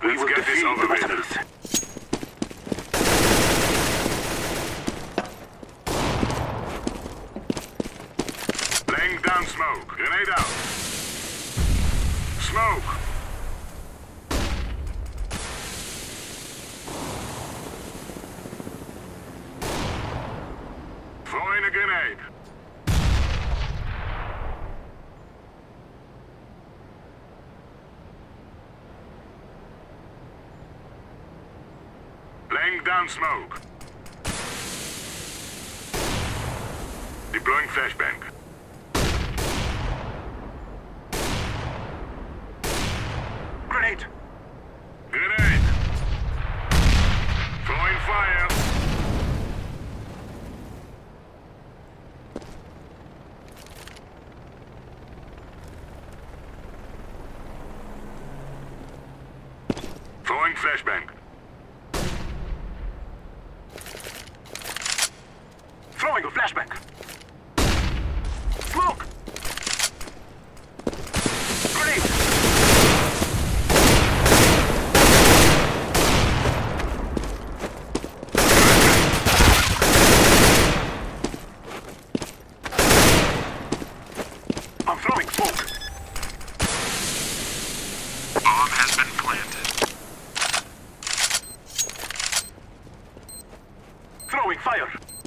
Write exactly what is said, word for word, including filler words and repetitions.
We Let's will get this defeat over the with. Batteries. Laying down smoke. Grenade out. Smoke. Throwing a grenade. Laying down smoke. Deploying flashbang. Grenade! Grenade. Throwing fire. Throwing flashbang. Throwing a flashbang! Smoke! Grenade! I'm throwing smoke! Bomb has been planted. Throwing fire!